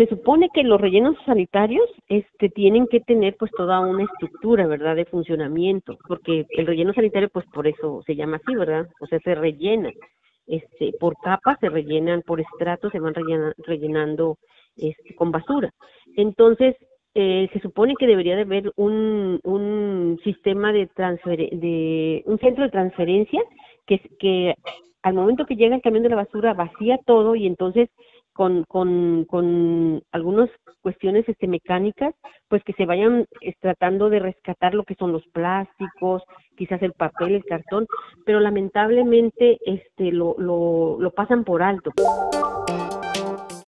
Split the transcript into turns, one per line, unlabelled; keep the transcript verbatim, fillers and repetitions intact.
se supone que los rellenos sanitarios este, tienen que tener pues toda una estructura, ¿verdad?, de funcionamiento, porque el relleno sanitario pues por eso se llama así, ¿verdad? O sea, se rellena, este, por capas se rellenan, por estratos se van rellena, rellenando este, con basura. Entonces, eh, se supone que debería de haber un, un sistema de transfer, de un centro de transferencia que, que al momento que llega el camión de la basura vacía todo y entonces con, con, con algunas cuestiones este, mecánicas, pues que se vayan eh, tratando de rescatar lo que son los plásticos, quizás el papel, el cartón, pero lamentablemente este lo, lo, lo pasan por alto.